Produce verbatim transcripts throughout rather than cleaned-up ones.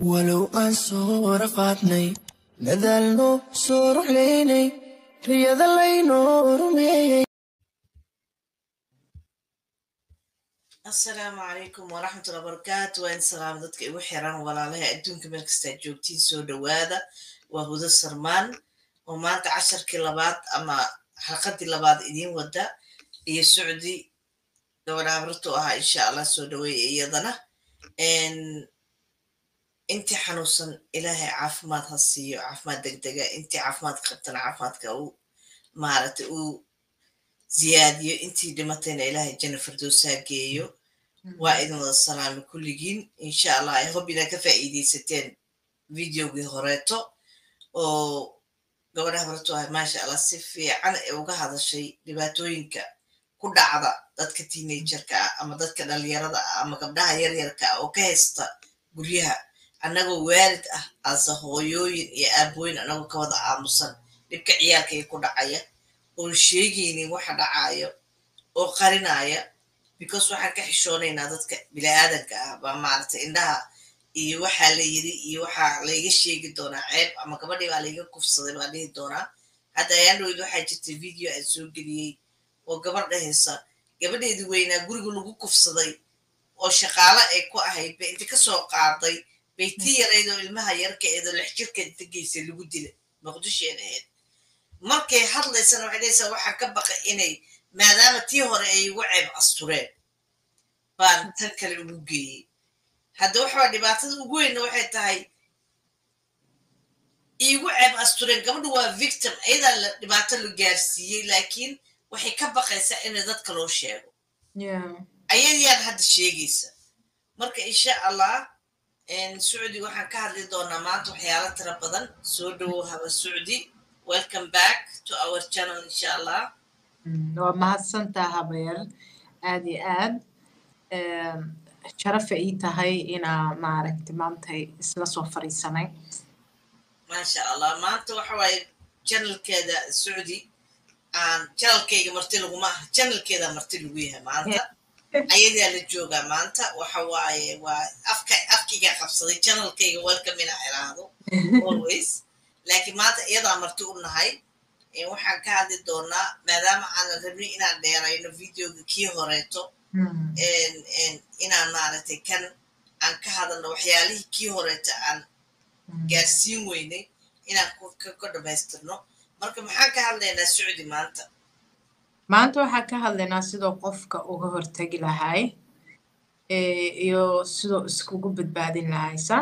ولو أنسو رفعتني نذلنو سورح ليني رياض اللينو رميي. السلام عليكم ورحمة الله وبركاته. وين سلام ضدك إيو حيران ولا لها أدونك ملكستا جوبتين سو دوادا وهو السرمان وما أنت عشر كيلوبات أما حلقة اللباد إدين ودا إيو السعودي دونا عبرتوها إن شاء الله سو دوي إيضنا إن انتي حنوصن إلهي عافمات هالسيو عافمات دقدقة انتي عافمات قبتنا عافماتك أو مارت أو زياديو انتي دمتين إلهي جنة فردوسها جيو وإذن السلام كلجين إن شاء الله يهو بنا كفائدي ستين فيديو جهوريتو و قبل هبرتوها ما شاء الله سفي عن إوجه هذا الشيء لباتوينك كل عضا ضدك تينيجرك أما ضدك دليرة أما قبلها يريرك أو كهستا قوليها anagoo waalid ah asa hooyooyin iyo aabooyin anagoo ka wada aamusan dhibka ciyaalkay ku dhacaya oo sheegaynin waxa dhacayo oo qarinaya because waxaan ka xishoonaynaa dadka bini'aadanka ah baa maaragtay indhaha iyo waxaa la yiri iyo waxaa layga sheegi doonaa ceeb ama gabadhii baa layga kufsaday baa dhihi doonaa hadda ayaan dhowyd waxaa jirtay video aan soo geliyey oo gabadha haysa gabadheedii weynaa guriga lagu kufsaday oo shaqaale ay ku ahayd ba inta ka soo qaaday بيتي يريدو المها يركا إذا الحجركة تجيسي اللي قد له مقدوش ينهد مركي حط لي سنة وعدي سوى حكبق إني ما دام تيهور أي وعب أسطورين فان تنكر الوجي هذا واحد دبعت وجوي إنه واحد تاي يوعب أسطورين قبل هو فيكتيم إذا دبعت له جارسية لكن وحي كبق يسأل إن ذات كلو شيء Yeah. أيدي هذا الشيء جيسا مركي إن شاء الله إن سعودي waxaan ka hadli doonaa maanta waxyaalo tira badan soo dhawow haba Saudi. Welcome back to our channel insha Allah. waa mahadsantahay habayal aad iyo aad sharaf ay tahay inaa maaragtay maanta isla soo fariisanay ma sha Allah maanta waxa way channelkeeda Saudi aan channelkeyga marti lagu ma channelkeeda marti lagu yahay maanta ayada la jooga maanta waxa waaye waa afka afkiga qabsaday channelkayga welcome ina iraado always laakiin maanta iyada marti u nahay ee waxaan ka hadli doonaa maadaama aan rabnay inaan dheerayno videoga kii horeeto een een inaan maaragtay kan aan ka hadalno waxyaalihii kii horeeta aan gaarsiin weynay inaan ka dhamaystirno marka maxaan ka hadlaynaa Saudi maanta maanta waxaan ka hadlaynaa sidoo qofka uga hortagi lahay iyo sidoo iskugu badbaadin lahaysa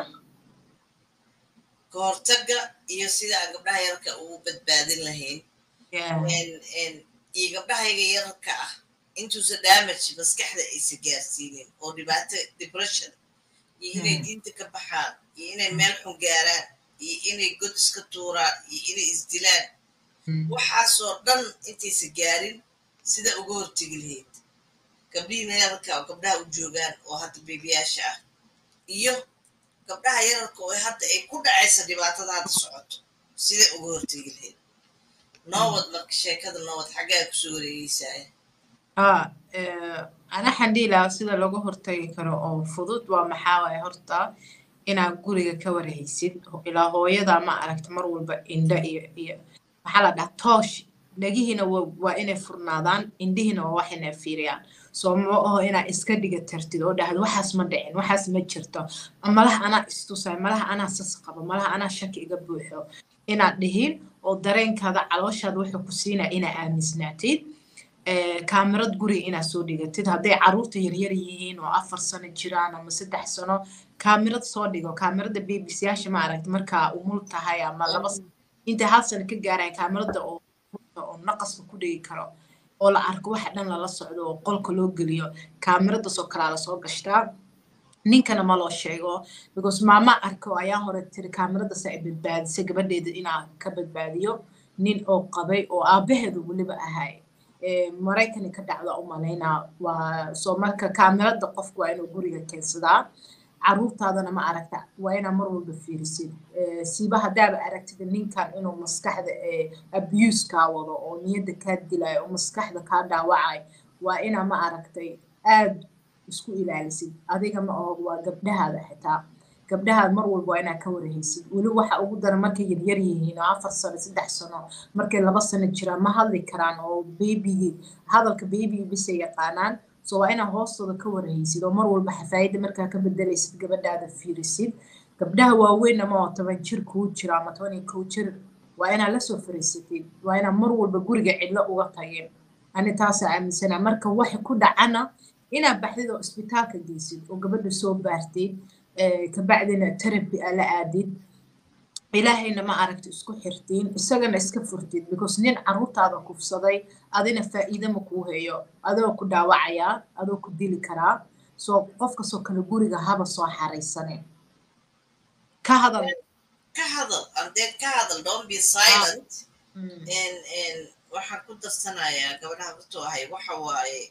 ka hortaga iyo sida aan gabdhaha yarka ugu badbaadin lahayn iyo gabdhahayga yarka ah intuusa damage maskaxda aysa gaarsiinin oo dhibaato depression iyo inay diinta ka baxaan iyo inay meel xun gaaraan iyo inay god iska tuuraan iyo inay isdilaan waxaasoo dhan intaysa gaarin sida uga hortagi lahayd gabdhihiina yararka oo gabdhaha u joogaan oo hadda beebiyaasha ah iyo gabdhaha yararka oo hadda ay ku dhacaysa dhibaatada hadda socoto sida uga hortagi lahayd noowad marka sheekada noowad xaggaa kusoo wareegeysaa ah ana xandila sida lagu hortagi karo oo fudud waa maxaa waaye horta inaad guriga ka warhaysid ilaa hooyada ma aragta mar walba indha iyo iyo maxaa la dhahaa toosh dhagihiina waa inay furnaadaan indhihiina waa wax inay fiiriyaan soo ma aho inaa iska dhiga tartid oo dhahdo waxaas ma dhicin waxaas ma jirto malaha anaa istusay malaha anaa sas qabo malaha anaa shaki iga buuxo inaad dhihin oo dareenkaada calooshaada wuxuu ku siinaa inaa aaminsnaatid kaamirad guriga inaad soo dhigatid hadday caruurta yaryar yihiin oo afar sano jiraan ama saddex sano kaamirad soo dhigo kaamirada bbcyaasha ma aragti markaa umul tahay ama laba inta hal sano ka gaaraya kaamirada oo oo naqaska ku dhigi karo oo la arko waxa dhan lala socdo oo qolka loo geliyo kaamirada soo kala la soo gashtaa ninkana ma loo sheego because maama arko ayaa hore tiri kaamirada sa badbaadisay gabadheeda inaa ka badbaadiyo nin oo qabay oo aabaheedu waliba ahay ee Mareykan ka dhacda u maleynaa waa soo marka kaamirada qofku waa inuu guriga keensadaa caruurtaadana ma aragta waa inaa mar walba fiirisid siiba haddaaba aragtida ninkan inuu maskaxda abuse kaa wado oo niyadda kaa dilayo oo maskaxda kaa dhaawacay waa inaa ma aragtay aad isku ilaalisid adiga ma oo waa gabdhahaada xitaa gabdhaha mar walba waa inaad ka warhaysid weli waxa ugu daran markay yaryar yihiin oo afar sano saddex sano markay laba sano jiraan ma hadli karaan oo baby hadalka baby bisay yaqaanaan so waa inaad hoostooda ka warhaysid oo mar walba xafaayadda markaa ka bedelaysid gabadhaada fiirisid gabdhaha waaweyn ama oo toban jir kuu jira ama toban iyo kow jir waa inaad la soo fariisatid waa inaad mar walba guriga cidlo uga tageen ani taasaa aaminsanaa marka wax ku dhacana inaad baxdid oo isbitaalka geysid oo gabadha soo baartid kabacdina terabi aa la aadid ilaahayna ma aragti isku xirtiin isagana iska furtid because nin caruurtaada kufsaday adina faa'iido ma kuu hayo adoo ku dhaawacayaa adoo ku dili karaa soo qof kastoo kale guriga haba soo xaraysane ka hadal ka hadal ardeen ka hadal don't be silent and and waxaan ku darsanayaa gabadhaha hortoo ahay waxa waaye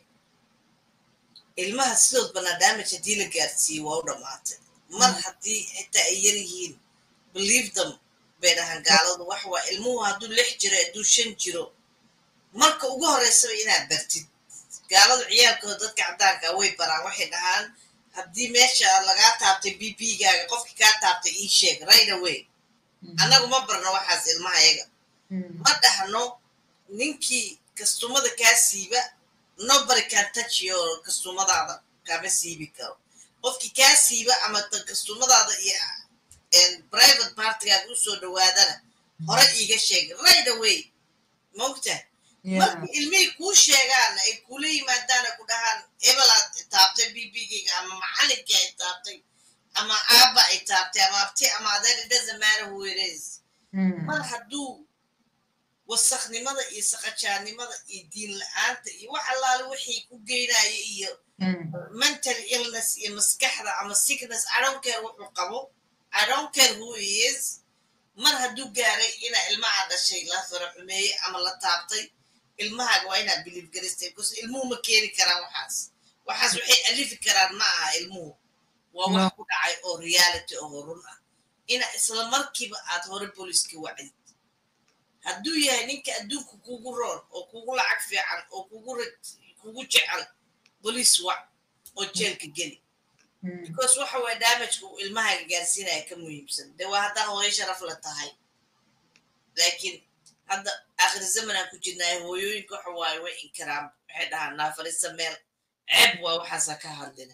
ilmaha sidood bana damage haddii la gaarsiiyo waa u dhammaatay mar haddii xitaa ay yar yihiin believe them bay dhahan gaaladu waxa waa ilmuhu hadduu lix jiro hadduu shan jiro marka ugu horreysaba inaad bartid gaaladu ciyaalkooda dadka caddaanka way baraan waxay dhahaan haddii meesha lagaa taabtay b b-gaaga qofkii kaa taabtay ii sheeg right away annagu ma barno waxaas ilmaha yaga ma dhahno ninkii kastumada kaa siiba nobody can touch your kastumadaada kaama siibi karo qofkii kaa siiba ama kastumadaada iyo private partigaaga usoo dhawaadana hore iiga sheeg right away maogta markii ilmihii kuu sheegaana ay kula yimaadaana ku dhahaan ebelaad taabtay b b-gayga ama macalinkii ay taabtay ama aaba ay taabtay ama abti ama adeer it doesn't matter who it is mar hadduu wasakhnimada iyo saqajaanimada iyo diin la-aanta iyo wax allaale wixii ku geynaya iyo mental illness iyo maskaxda ama sickness I don't care wuxuu qabo I don't care who he is mar hadduu gaaray inaa ilmaha dhashay la faraxumeeyey ama la taabtay ilmahaaga waa inaad believe garistay because ilmuhu ma keeni karaan waxaas waxaas waxay alifi karaan ma aha ilmuhu waa wax ku dhacay oo reality oo run ah inaa isla markiiba aad hore booliska wacdid hadduu yahay ninka adduunka kugu roon oo kugu lacag fiican oo kugu kugu jecel bolis wac oo jeelka geli because waxa waa damageka uu ilmahaaga gaarsiinaya ka muhiimsan dee waa haddaa hooyo sharaf la tahay laakiin hadda aakhir zamanaan ku jirnaayo hooyooyinka waxa waaye way inkiraan waxay dhahaan naafarisa meel ceeb waa waxaasa ka hadlina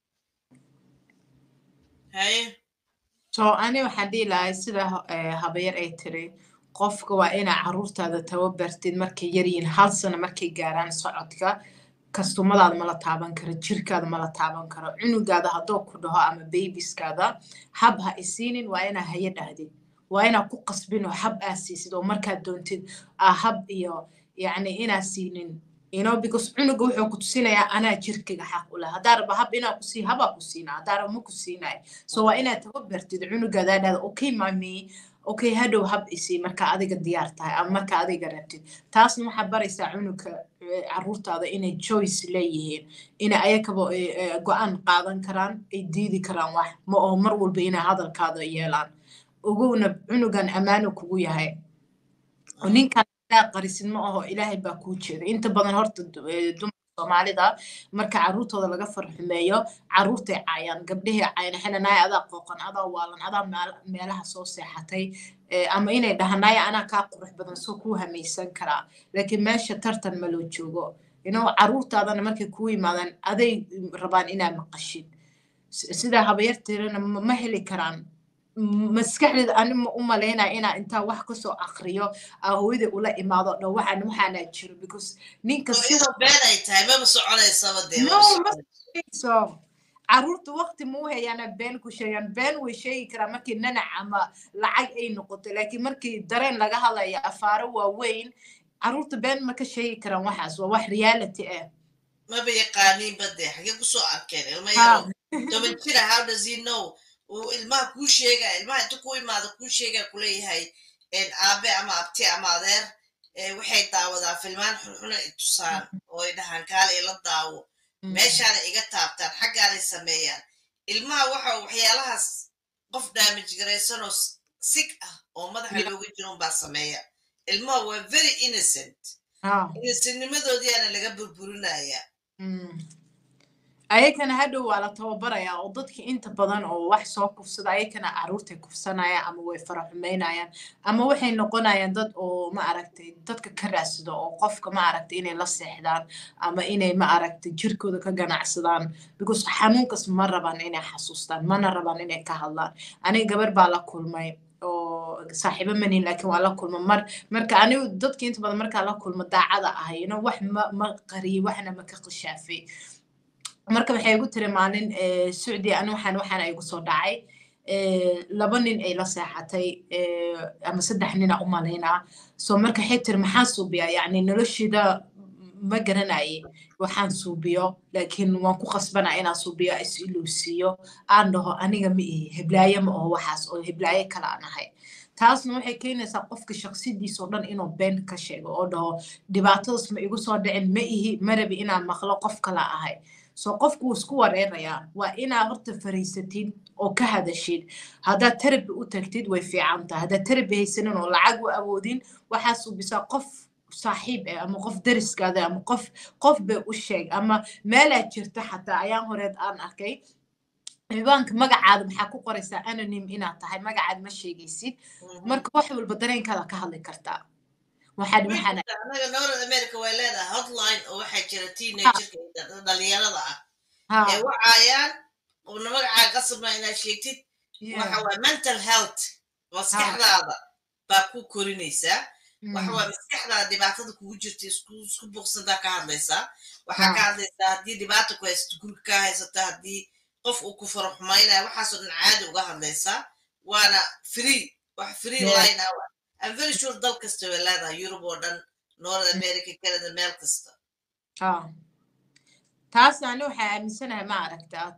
haye so ani waxaan dhihi lahay sida habayar ay tiri qofka waa inaa caruurtaada tababartid markay yaryihiin hal sano markay gaaraan socodka kastumadaada mala taaban karo jirkaada mala taaban karo cunugaada haddoo ku dhaho ama baybiskaada hab ha isiinin waa inaa haya dhahdid waa inaa ku qasbin oo hab aa siisid oo markaad doontid aa hab iyo yacni inaa siinin you know because cunuga wuxuu ku tusinayaa anaa jirkiga xaq u leh haddaa raba hab inaa ku sii habaa ku siinaa haddaa raba ma ku siinayo so waa inaad tababartid cunugaada dhahda okay mami okay hadhow hab isii marka adiga diyaar tahay ama marka adiga rabtid taasna waxaa baraysaa cunuga caruurtaada inay choice leeyihiin inay ayakaba go-aan qaadan karaan ay diidi karaan wax ma oo mar walba inay hadalkaada yeelaan ogowna cunugan ammaano kugu yahay ninkan qarisin ma aho ilaahay baa kuu jeeda inta badan horta dumarka soomaalida marka caruurtooda laga farxumeeyo caruurtay caayaan gabdhahii caayaan xilanaay adaa qooqan adaa waalan adaa meelaha soo seexatay ama inay dhahanaay anaa kaa qurux badan soo kuu hamaysan karaa laakiin meesha tartan ma loo joogo inuu caruurtaadana markay kuu yimaadaan aday rabaan inaa maqashid sidaa habayarteedana ma heli karaan maskaxdeeda ani ma u malaynaya inaa intaa wax kasoo akriyo hooyada ula imaado dhan waxaan waxaanaa jiro because ninka sida been ay tahay maba soconaysaba dee so caruurta waqti ma u hayaana been ku sheegaan been way sheegi karaan markii nanac ama lacag ay noqoto laakiin markii dareen laga hadlaya afaaro waaweyn caruurta been ma ka sheegi karaan waxaas waa wax reality ah maba yaqaaniin bade xagee kusoo arkeen ilma yaro toban jira how does he know ilmaha kuu sheegaya ilmaha inta ku imaada kuu sheegaya kuleeyahay aabe ama abti ama adeer waxay daawadaan filmaan xunxuna i tusaan oo ay dhahaan kaale ila daawo meeshaana iga taabtaan xaggaanay sameeyaan ilmaha waxa waxyaalahaas qof damage garaysanoo sig ah oo madaxa looga jiron baa sameeya ilmaha waa very innocent innocentnimadoodiyaana laga burburinaya ayakana hadhow waa la tababarayaa oo dadkii inta badan oo wax soo kufsada ayakana caruurtay kufsanayaan ama way fara xumaynayaan ama waxay noqonayaan dad oo ma aragtay dadka ka raadsado oo qofka ma aragtay inay la seexdaan ama inay ma aragtay jirkooda ka ganacsadaan because xanuunkas ma rabaan inay xasuustaan mana rabaan inay ka hadlaan aniga gabar baa la kulmay oo saaxiibo manin laakiin waa la kulma mar marka anigu dadkii inta badan markaa la kulma daacada ahay ino wax ma ma qariyay waxna ma ka qishaafay marka waxay igu tiri maalin Saudi anu waxaan waxaan ay igu soo dhacay laba nin ay la seexatay ama saddex nin u maleynaa soo marka waxay tiri maxaa suubiya yani noloshida ma garanayay waxaan suubiyo laakiin waan ku qasbanaa inaan suubiyo is iluusiyo aan dhaho aniga ma ihi heblaaye ma oo waxaas oo heblaaye kala aan ahay taasna waxay keenaysaa qofka shakhsidiisa oo dhan inuu been ka sheego oo dhaho dhibaatadaas ma igu soo dhicin ma ihi ma rabi inaan maqlo qof kala ahay soo qofku wuu isku wareerayaa waa inaa horta fariisatid oo ka hadashid haddaad terabi u tagtid way fiican tahay haddaad terabi haysanin oo lacag u awoodin waxaa suubisaa qof saaxiib ah ama qof dariskaada ama qof qof bay u sheeg ama meelaad jirta xataa ayaan horeed aan arkay ciwaanka magacaada maxaa ku qoraysaa anonym inaad tahay magacaad ma sheegaysid marka wax walba dareenkaada ka hadli kartaa waxaad waxaan anaga North America way leedahay hotline oo waxa jira teenagerka dhalinyarada ah ee wacayaan oo magacaaga qasab inaad sheegtid waxa waa mental health maskaxdaada baa ku korinaysa waxa waa maskaxdaada dhibaatada kugu jirta isku isku boqsada ka hadlaysa waxa ka hadlaysa hadii dhibaato ku haysto guriga ka haysata hadii qof uu ku faraxmaynayo waxa soo dhan caadi uga hadlaysa waana free wax free line ah I'm very sure dal kasta way leedahay Europe oo dhan North America Canada meel kasta ah taas aan waxa aaminsanahay ma aragtaa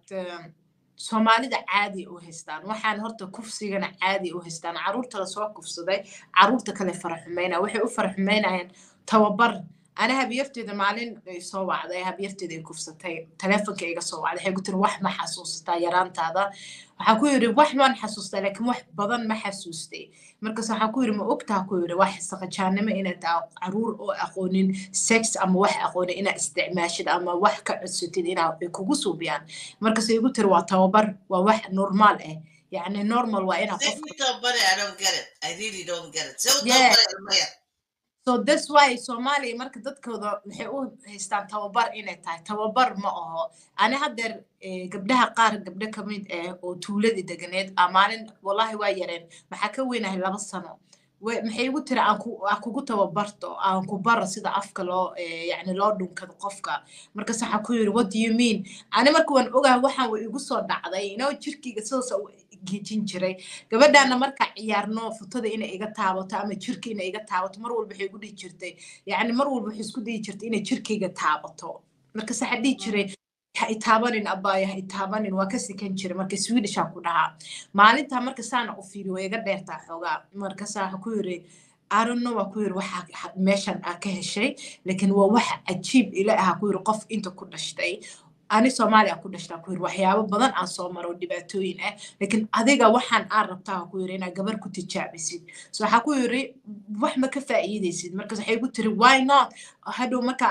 Soomaalida caadi u haystaan waxaan horta kufsigana caadi u haystaan caruurta la soo kufsaday caruurta kale faraxumayna waxay u faraxumaynayaan tababar ana habiyarteeda maalin soo wacday habiyarteeda ay kufsatay telefoonka iga soo wacday waxay ku tiri wax ma xasuustaa yaraantaada waxa ku yiri wax ma xasuustaa laakiin wax badan ma xasuustay markaas waxa ku yiri ma ogtaa ku yiri wax saqajaanimo inaad caruur oo aqoonin sex ama wax aqoonin inaad isticmaashid ama wax ka codsatid inaad kugu suubiyaan markaas ay igu tiri waa tababar waa wax normal ah yani normal waa inaad qof tababar I don't get it I really don't get it so tababar so that's why Somali marka dadkooda waxay u haystaan tababar inay tahay tababar ma aho ana hadeer gabdhaha qaar gabdha kamid ah oo tuulada deganeed amaalin wallahi waa yareen waxa ka weynahay laba sano maxay ugu tiri aan ku kugu tababarto aan ku bar sida afka loo yani loo dhunkado qofka marka saxa ku yiri what do you mean ana marka waan ogahay waxaan way igu soo dhacday inoo jirkiga soo geejin jiray gabadhana marka ciyaarno futada inay iga taabato ama jirka inay iga taabato mar walba waxay igu dhigi jirtay yani mar walba waxay isku dhigi jirtay inay jirkayga taabato marka saxa dhigi jiray ha itaabanin abaya ha itaabanin waa ka sikan jiray marka Swedish aan ku dhahaa maalinta marka saana u fiiriyo iga dheertaa xogaa marka saxa ku yiri I don't know waa ku yiri waxa meeshan aan ka heshay laakiin waa wax ajiib ila ah ku yiri qof inta ku dhashtay ani Soomaaliya ku dhashtaa ku yiri waxyaabo badan aan soo maro dhibaatooyin ah laakiin adiga waxaan aan rabtaa ku yiri inaad gabar ku tijaabisid soo waxa ku yiri wax ma ka faa'iideysid markaas waxay ku tiri why not hadhow marka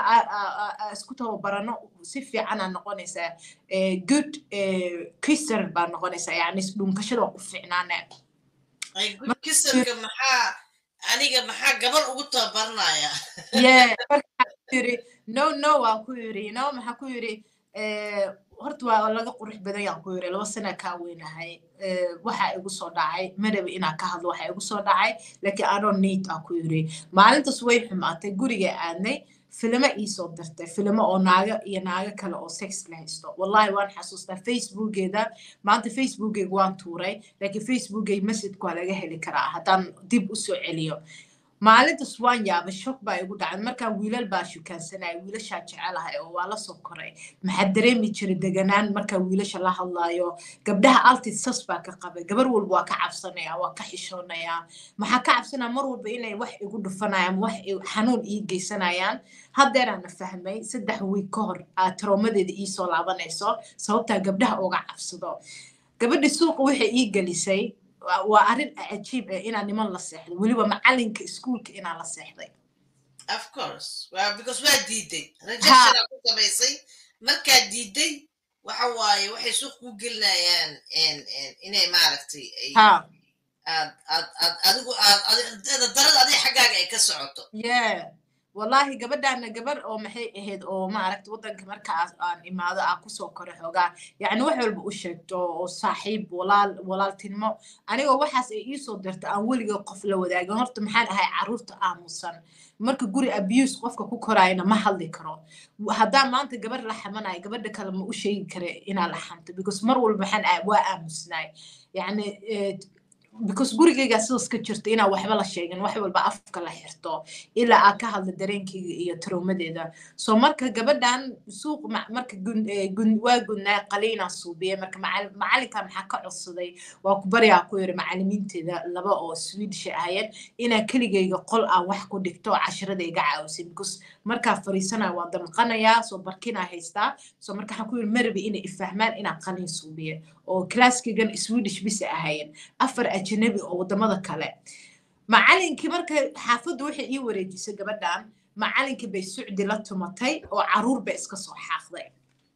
isku tababarano si fiican aan noqonaysaa good kisser baan noqonaysaa yani dhunkashada ku fiicnaana ay good kisserka maxaa aniga maxaa gabar ugu tababarnaya yeah marka yiri no no waa ku yiri no maxaa ku yiri horta waa laga qurux badan yaa ku yiri laba sano ka weynahay waxa igu soo dhacay madaba inaan ka hadlo waxa igu soo dhacay laakiin I don't need ah ku yiri maalintaas way xumaatay guriga aadnay filmo ii soo dirtay filmo oo naaga iyo naaga kale oo sex la haysto wallahi waan xasuustaa facebookeeda maanta facebookeega waan tuuray laakiin facebookeega message ku laga heli karaa haddaan dib u soo celiyo maalintaas waan yaabay shock baa igu dhacay markaan wiilal baa shukaansanay wiilasha jecelahay oo waa la soo koray maxaa dareemi jiray deganaan marka wiilasha la hadlaayo gabdhaha altis sas baa ka qabay gabar walba waa ka cabsanaya waa ka xishoonaya maxaa ka cabsanaa mar walba inay wax igu dhufanayaan wax xanuun ii geysanayaan haddeeraan fahmay saddex week ka hor traumadeeda ii soo laabanayso sababta gabdhaha uga cabsado gabadhi suuqa waxay ii gelisay waa arin ajiib ah inaan niman la seexdo waliba macalinka iskuulka inaan la seexday of course well because waa diiday rejection ku samaysay marka diiday waxa waaye waxay suuq ku gelinayaan in in inay maaragtay ay ha aad aad aad adigu aad aad darada adiga xaggaaga ay ka socoto yeah wallahi gabadhaana gabar oo maxay ahayd oo ma aragta waddanka markaas aan imaado aan kusoo koray xoogaa yacni wax walba u sheegto oo saaxiib walaal walaaltinimo anigoo waxaas ay ii soo dirta aan weliga qof la wadaagin horta maxaan ahay carruurta aamusan marka guri abuse qofka ku koraayna ma hadli karo haddaan maanta gabar la xamanayo gabadha kale ma u sheegi kare inaa la xamto because mar walba maxaan ahay waa aamusnaay yacni because gurigayga sidaas ka jirta inaan waxba la sheegin wax walba afka la xirto ilaa aan ka hadla dareenkayga iyo traumadeeda soo marka gabadhan suuq marka waa gudnaa qaliinaa suubiye marka macalinka maxaa ka codsaday waa ku baryaa ku yiri macalimiinteeda laba oo Swedish ahayeen inaan keligayga qol aan wax ku dhigto casharada iga caawisin because markaa fariisana waa damqanayaa soo barkina haystaa soo marka waxaan ku yiri marbi inay ifahmaan inaan qaliin suubiye oo class-kigan Swedish bis ahayeen afar ajnabi oo wadamada kale macalinkii marka xaafadu waxay ii wareejisay gabadhan macalinkii bay Socdi la tumatay oo caruur bay iska soo xaaqday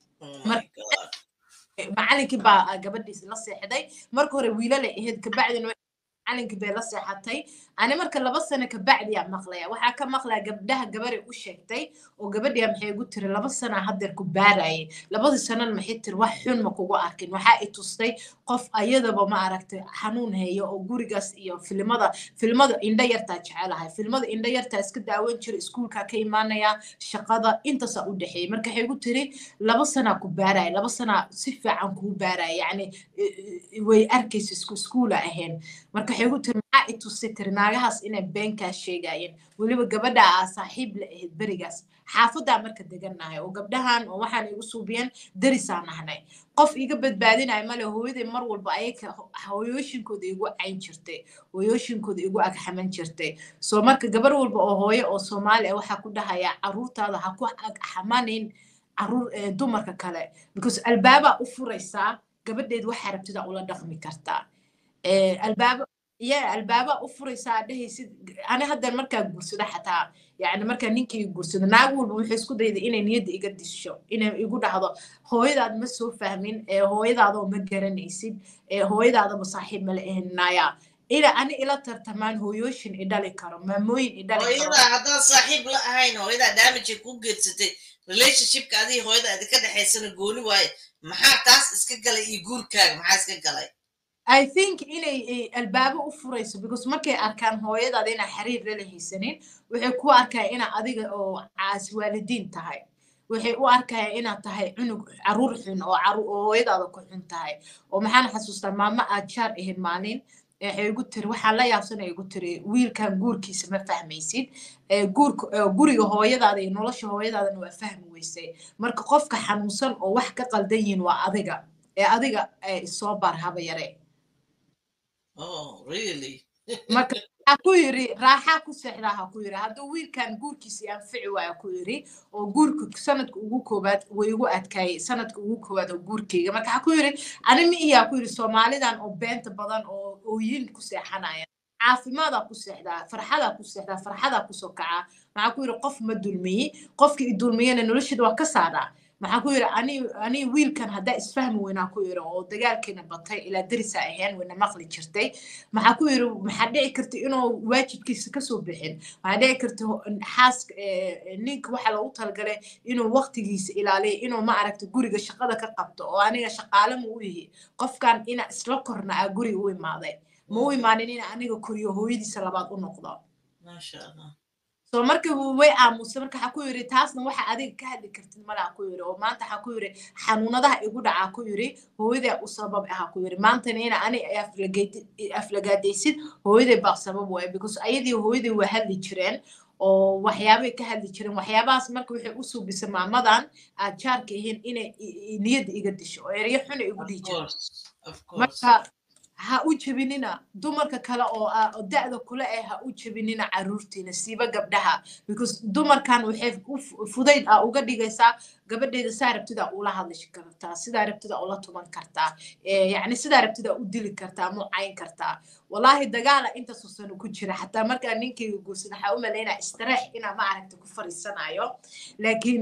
macalinkii baa gabadhiisa la seexday marka hore wiilale ahayd ka bacdina macalinkii bay la seexatay ani marka laba sano ka bacdi aan maqlaya waxa ka maqlaa gabdhaha gabari u sheegtay oo gabadhiya maxay ugu tiri laba sano haddeer ku baarayay labadii sanana maxay tiri wax xun ma kugu arkin waxa ay tustay qof ayadaba ma aragtay xanuun hayo oo gurigaas iyo filmada filmada indha yartaa jecelahay filmada indha yartaa iska daawan jiray iskuulka ka imaanaya shaqada intaas u dhaxeeyay marka waxay ugu tiri laba sano ku baarayay laba sano si fiican ku baarayay yani way arkaysa isku iskuula ahayn marka waxay ugu tiri maxaa i tusay tiri naagahaas inay beenkaa sheegayeen weliba gabadha aa saaxiib la ahayd berigaas xaafadaa marka deganahay oo gabdhahan oo waxaan igu suubiyeen darisaan nahnay qof iga badbaadinaya male hooyaday mar walba ayaka hooyooyinkooda igu cayn jirtay hooyooyinkooda igu agxaman jirtay soo marka gabar walba oo hooyo oo Soomaali ah waxa ku dhahayaa caruurtaada ha ku agxamanin caruur dumarka kale because albaaba u furaysaa gabadheed waxa rabtida ula dhaqmi kartaa ee albaaba يا البابا أفريسا ده يصير أنا هذا المركز جورسده حتى يعني مركز نيكي جورسده نقول بحس كده إذا إني نيد يقدر الشو إنه يقول هذا هو إذا مسوا فاهمين هو إذا هذا مجرن يصير هو إذا هذا مصاحب ملئه النايا إلى أنا إلى ترتمان هو يوشين إدالي كرم مموين إدالي كرم هو إذا هذا صاحب لا هين هو إذا دامج يكون جت relationship كذي هو إذا إذا كده حسن يقولي واي ما حتاس إسكجلا يقول كار ما حاسكجلا I think inay albaabo u furayso because markay arkaan hooyadaada inay xiriir la leehaysanin waxay ku arkaa ina adiga oo caas waalidiin tahay waxay u arkaa ina tahay cunug caruur xun oo caruur hooyadaada ku xun tahay oo maxaan xasuustaa maama aad jaar ahayd maalin waxay ugu tiri waxa la yaabsanay ugu tiri wiilkan guurkiisa ma fahmaysid ee guurka guriga hooyadaada iyo nolosha hooyadaadana waa fahmi weysay marka qofka xanuunsan oo wax ka qaldan yihiin waa adiga ee adiga soo bar haba yare Oh, really? marka aku yiri raaxa ku seexdaa ku yiri haduu wiilkan guurkiisa aan fici waa ku yiri oo guurka sanadka ugu koobaad way ugu adkaay sanadka ugu koobaad oo guurkeyga marka ku yiri ani mi iya ku yiri Soomaalidan oo beenta badan oo ooyin ku seexanaya caafimaadka ku seexdaa farxada ku seexdaa farxada ku soo kaca waxa ku yiri qof ma dulmiyi qofkii dulmiyana noloshida waa ka saaraa maxaa ku yiri ani ani wiilkan hada isfahmi weena ku yiri oo dagaalkeena batay ila darisa ahayn weena maqli jirtay maxaa ku yiri maxaa dhici kartay inuu waajibkiisa ka soo bixin maxaa dhici kartay xaas ninka waxa lagu talgalay inuu waqtigiisa ilaaliyo inuu ma aragto guriga shaqada ka qabto oo aniga shaqaale ma u yahay qofkan ina isla korna a guriga u imaaday ma u imaanin ina aniga koriyo hooyadiisa labaad u noqdo ma sha Allah soo markii way aamusay marka waxa ku yiri taasna waxa adiga ka hadli kartid malaha ku yiri oo maanta waxa ku yiri xanuunadaha igu dhaca ku yiri hooyada u sabab ah ku yiri maanta ina ani aflagaadaysid hooyada baa sabab way because ayadii hooyada waa hadli jireen oo waxyaabo ka hadli jireen waxyaabaas marka waxay u suubisay maamadan aad jaarka yihiin inay niyad iga disho oo eriyo xun igu dhiijin marka ha u jabinina dumarka kale oo da'da kula ah ha u jabinina caruurtiina siiba gabdhaha because dumarkan waxay fudayd ah uga dhigaysaa gabadheeda saarabtida ula hadlish kartaa sida rabtida ula tuman kartaa ee yaani sida rabtida u dili kartaa ama cayn kartaa wallahi dagaala inta suusan ku jira hatta marka ninkii guursan waxa u maleynaa istiraah ina ma aragta ku fariisanayo laakiin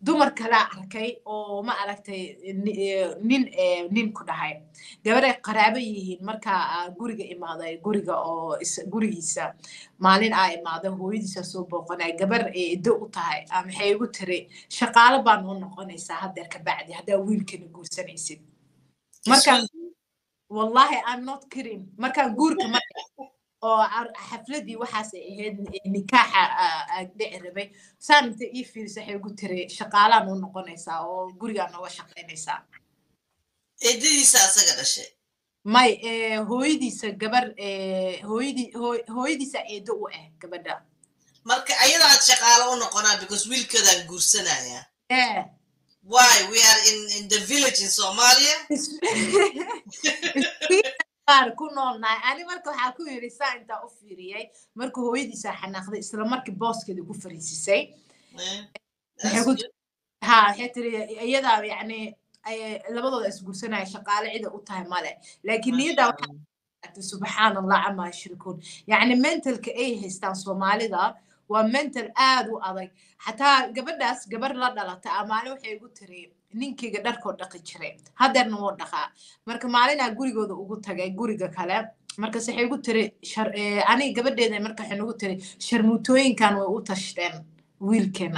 dumar kala arkay oo ma aragtay nin nin ku dhahay gabaray qaraabo yihiin marka guriga imaaday guriga oo gurigiisa maalin aa imaaday hooyadiisa soo booqanay gabar eedo u tahay maxay igu tiri shaqaale baan u noqonaysaa haddeer ka bacdi haddaa wiilkana guursanaysid markaan wallahi I'm not kidding markaan guurka marka oo xafladii waxaas ay ahayd nikaaxa dhici rabay saan inta ii fiirisa waxay ugu tiri shaqaalaan u noqonaysaa oo gurigaa nooga shaqaynaysaa eedadiisa asaga dhashay may hooyadiisa gabar hooyadii hooyadiisa eedo u ah gabadha marka ayada aad shaqaalo u noqonaa because wiilkeedaan guursanaya eh why we are in in the village in Somalia qaar ku noolnahay ani marka waxaa ku yiri saa inta u fiiriyay marka hooyadiisa xanaaqday isla markii booskeeda ku fariisisay ha waxay tiri iyada yani labadooda isguursanaya shaqaale cida u tahay male laakiin niyada waxaa subxaan allah ama shirkuun yani mentalka ay haystaan Soomaalida waa mental aad u adag xataa gabadhaas gabar la dhalata amaale waxay ugu tiri ninkeyga dharkoo dhaqi jiray haddeerna wuu dhaqaa marka maalinaa gurigooda ugu tagay guriga kale markaas waxay ugu tiri aniga gabadheeda marka waxay ugu tiri sharmuutooyinkan way u tashteen wiilkeena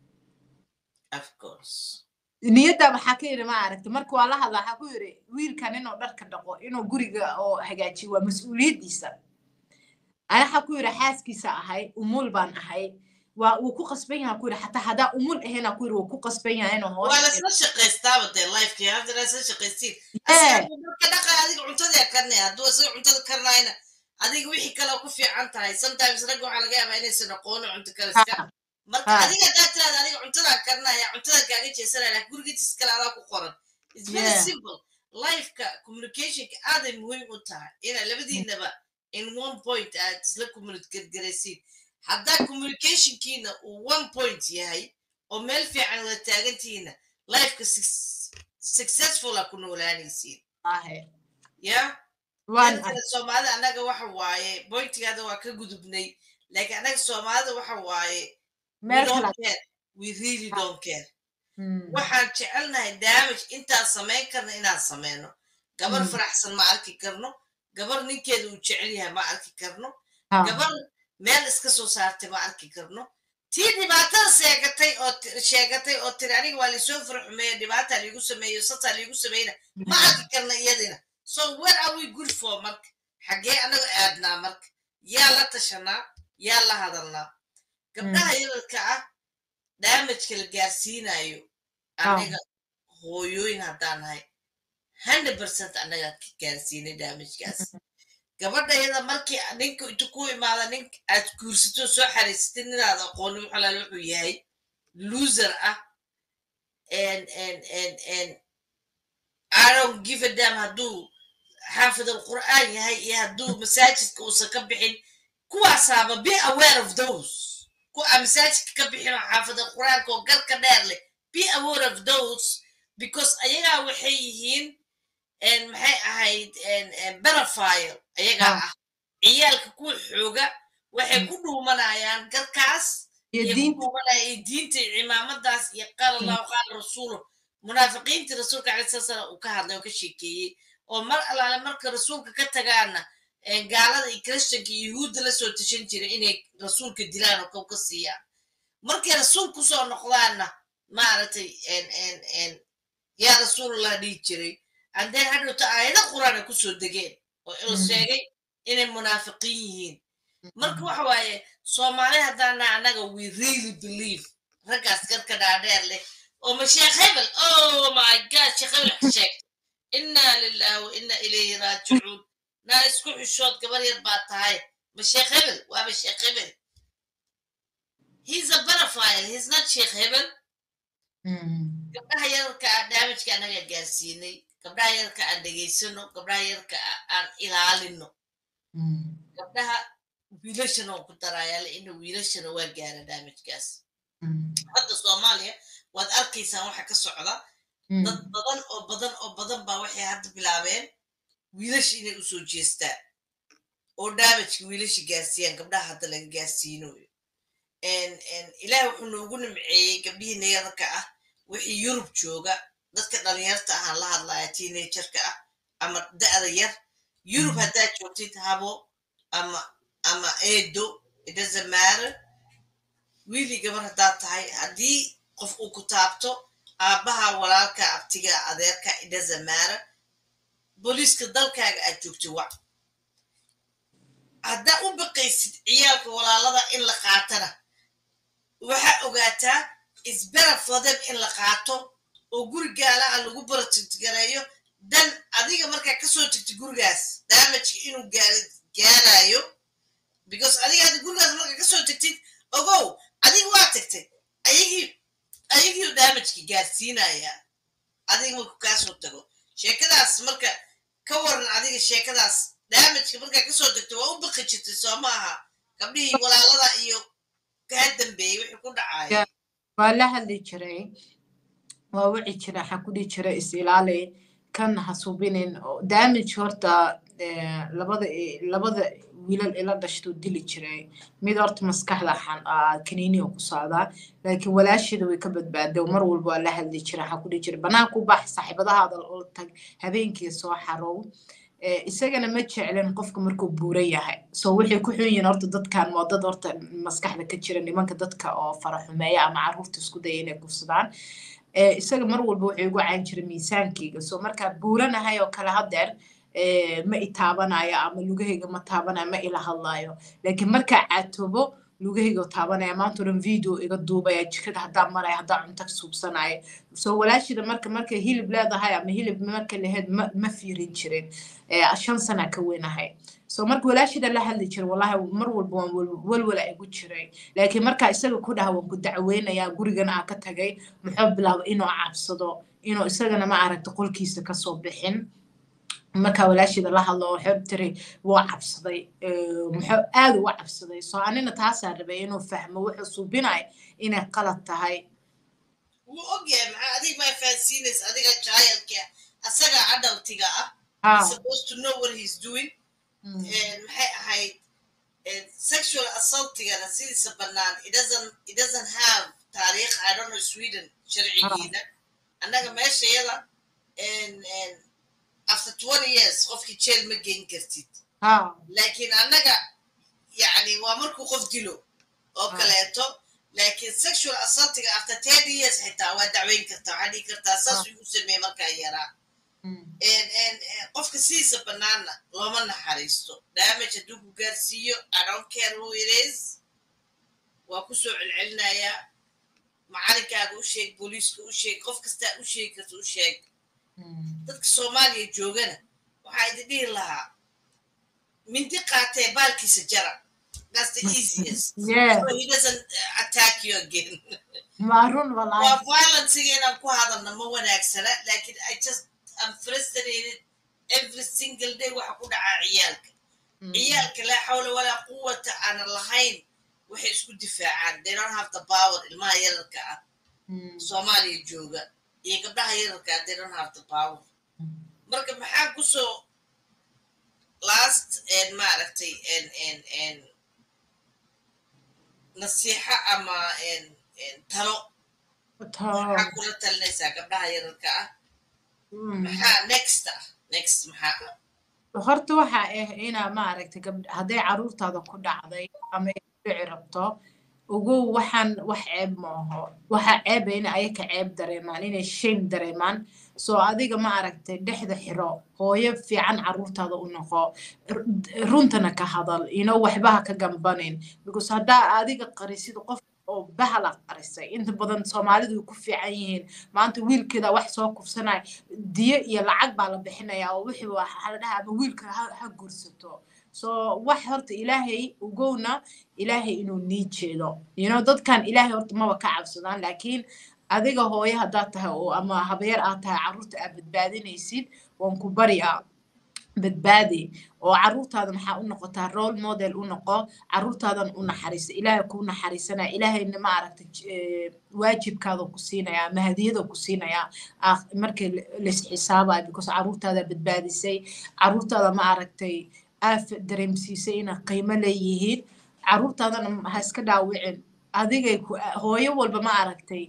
of course niyada waxaa ka yiri ma aragtay marka waa la hadlaa waxaa ku yiri wiilkan inuu dharka dhaqo inuu guriga oo hagaajiyo waa mas'uuliyadiisa ana waxaa ku yiri xaaskiisa ahay umul baan ahay waa uu ku qasban yahay ku yiri xataa hadaa umul ahayna ku yiri uu ku qasban yahay inuu hooyo wala soo shaqeystaa wada life-ka hadda soo shaqeystiin asaga ka dhaqay adiga cuntada karnay haduu asaga cuntada karnayna adiga wixii kale ku fiican tahay sometimes rag waxa laga yaabaa inay soo qoon cunto kale iska marka adiga dadlaada adiga cuntada karnaya cuntada kaaga jeesanaya gurigiisa kale ala ku qoran it's very simple life-ka communication-ka aad ay muhiim u tahay ina labadiinaba in one point aad isla communicate garaysiin haddaa communication-kiina uu one point yahay oo meel fiican wada taagantihiina lifeka successful a ku noolaanaysiin ya soomaalida annaga waxa waaye pointigaada waa ka gudubnay laakiin annaga soomaalida waxa waaye we don't care we really don't care waxaan jecelnahay damage intaan samayn karna inaan sameyno gabar faraxsan ma arki karno gabar ninkeeda uu jecel yahay ma arki karno gabar meel iska soo saartay ma arki karno tii dhibaatada sheegatay oo sheegatay oo tiri aniga waa lisoo farxumeeya dhibaata liigu sameeyo sata liigu sameeyna ma arki karna iyadina so where are we good for marka xagee anaga aadnaa marka yaa la tashanaa yaa la hadalnaa gabdhaha yararka ah damage la gaarsiinayo aniga hooyooyin haddaan nahay one hundred percent anaga gaarsiinay damagekaas gabadha iyada markii ninka inta ku imaada nin aad guursato soo xariisatay ninaad aqooni xalaal wuxuu yahay loser ah and and and and I don't give a damn hadduu xaafid alqur'aan yahay iyo hadduu masaajidka uusan ka bixin kuwaasaaba be aware of those kuwa masaajidka ka bixin oo xaafid alqur'aanka oo garka dheer leh be aware of those because ayagaa waxay yihiin and maxay ahayd benefile ayaga ah ciyaalka ku xooga waxay ku dhuumanayaan garkaas iyo dhuumanayaan diinta cimaamadaas iyo qala allah qala rasuul munaafiqiinta rasuulka cali sallallahu uu ka hadlay oo ka sheekeeyay oo mar alaale marka rasuulka ka tagaana gaalada iyo kristanka iyo yahuudda la soo tashan jiray inay rasuulka dilaan oo ka siiyaan markay rasuulku soo noqdaana maaragtay en en en yaa rasuulullah dhihi jiray عندنا هذا تعايد القرآن كسر دقين والسيري إن المنافقين مركو حواي صومالي هذا أنا we really believe رجعت كر كده عدير لي ومشيخ هبل oh my god شيخ هبل شيخ إنا لله وإنا إليه راجعون ناس كل الشوط كبر يربط هاي مشيخ هبل ومشيخ هبل he's a pedophile he's not شيخ هبل قبلها يركع دامج كأنه يجالسيني gabdhaha yarka aan dhegaysano gabdhaha yarka aan ilaalino gabdhaha wiilashana oo ku darayaale ina wiilashana waa gaara damagekaas hadda soomaaliya waad arkaysaan waxa ka socda dad badan oo badan oo badan baa waxay hadda bilaabeen wiilasha inay usoo jeestaan oo damageka wiilasha gaarsiiyaan gabdhaha hadda laga gaarsiinayo ilaahay wuxuu noogu nimceeyey gabdhihiina yarka ah wixii Yurub jooga dadka dhalinyarta ah la hadlaya teenagerka ah ama da'da yar Yurub haddaad joogtid habo ama ama eedo it doesn't matter wiili gabar haddaad tahay haddii qof uu ku taabto aabbaha walaalka abtiga adeerka it doesn't matter booliiska dalkaaga aad joogtid wac haddaa u baqaysid ciyaalka walaalada in la qaatana waxaa ogaataa is better for them in la qaato oo gurigaalaha lagu barotidgareeyo dan adiga markaa kasoo tegta gurigaas damageka inuu gaarayo because adiga hadda gurigaas markaa kasoo tegtid ogow adiga waa tagtay ayagii ayagii damageki gaarsiinaya adiga markuu kaasoo tago sheekadaas marka ka waran adiga sheekadaas damageka markaa kasoo tagto waa u baqi jirtay soo maaha gabdhihii walaalada iyo kaa dambeeyey wixii ku dhacaya waa la hadli jiray waa wici jira waxaa ku dhihi jira is ilaali kan ha subinin damage horta labada labada wiilal ila dhashto dili jiray mid horta maskaxda kaniini ku socdaa laakiin walaashida way ka badbaaday mar walba waa la hadli jira waxaa ku dhihi jira banaan ku bax saaxiibadaada oo tag habeenkii soo xarow isagana ma jeclen qofka markuu buuran yahay soo wixii ku xun yihiin horta dadkan waa dad horta maskaxda ka jira nimanka dadka oo faraxumeeya ama caruurta isku daya inay gufsadaan isaga mar walba wuxuu igu caan jiray miisaankeyga soo markaa buuranahay oo kale hadeer ma itaabanayo ama lugahayga ma taabanayo ma ila hadlaayo laakiin markaa caatoobo lugahayga taabanaya maanta dhan video iga duubaya jikada haddaa maraya haddaa cunto suubsanaya soo walaashida marka markay hilib leedahay ama hilib marka lahayd ma fiirin jirin shan sana ka weynahay soo marka walaashida la hadli jiray wallahi mar walba waan walwala igu jiray laakiin marka isaga ku dhaha waan ku dacweynaya gurigana aan ka tagay muxuu bilaabay inuu cabsado inuu isagana ma aragto qolkiisa ka soo bixin marka walaashida la hadlo wuxuu tiri waa cabsaday muxuu aad u cabsaday soo anina taas aan rabay inuu fahmo wuxuu suubinay inay qalad tahay wuu ogyahay maxaa adiga ma fahansiinaysa adiga childka asaga adultiga ah supposed to know what he's doing maxay ahayd sexual assaultigana sidiisa bannaan it doesn't it doesn't have taariikh I don't know Sweden sharcigiina annaga meeshayada after twenty years qofkii jeel ma geyn kartid laakiin annaga yani waa markuu qof dilo oo kaleeto laakiin sexual assaultiga after thirty years xitaa waa dacweyn kartaa waxaa dhihi kartaa saas igu sameeye markaa yaraa qofka sidiisa bannaanna looma naxariisto damage hadduu ku gaarsiiyo I don't care who it is waa ku soo celcelinayaa macalinkaaga u sheeg booliiska u sheeg qof kastaa u sheegi karta u sheeg dadka Soomaaliya joogana waxaa idin dhihi lahaa mindi qaatee baalkiisa jara that's the easiest yeah. so he doesn't attack you again maarun wallahi waa violence inaan ku hadalna ma wanaagsana laakiin I just I'm frustrated every single day waxa ku dhaca ciyaalka ciyaalka la xawla wala quwwata aan lahayn waxay isku difaacaan they don't have the power ilmaha yararka ah Soomaaliya jooga iyo gabdhaha yararka they don't have the power marka maxaa ku soo last and maaragtay and and and nasiixa ama and and talo maxaa kula talinaysaa gabdhaha yararka ah maxaa next ah next maxaa horta waxa ah inaa maaragtay gabdha hadday caruurtaada ku dhacday ama ay dhici rabto ugu waxaan wax ceeb maaho waxa ceeb in ay ka ceeb dareemaan inay shame dareemaan soo adiga ma aragtay dhexda xiro hooyo fiican caruurtaada u noqo runtana ka hadal ino waxba ka gambanin because hadaa adiga qarisid qof oo bahla qarisay inta badan Soomaalidu ku fiican yihiin maanta wiilkeeda wax soo kufsanay diyo iyo lacag baa la bixinaya oo wixii waxa la dhahaa wiilka ha gursato so wax horta ilaahay ugowna ilaahay inuu niijeedo you know dadkan ilaahay horta ma ka cabsadaan laakiin adiga hooyo hadaa tahay oo ama habeer aad tahay caruurta aad badbaadinaysid waan ku bariyaa badbaadi oo caruurtaada maxaa u noqotaa role model u noqo caruurtaadan u naxariis ilaahay ku naxariisana ilaahayna ma aragtay waajibkaada ku siinaya mahadiyada ku siinaya markii la xisaabay because caruurtaada badbaadisay caruurtaada ma aragtay af dareemsiisay in qiimo leeyihiin caruurtaadana ha iska dhaawicin adiga hooyo walba ma aragtay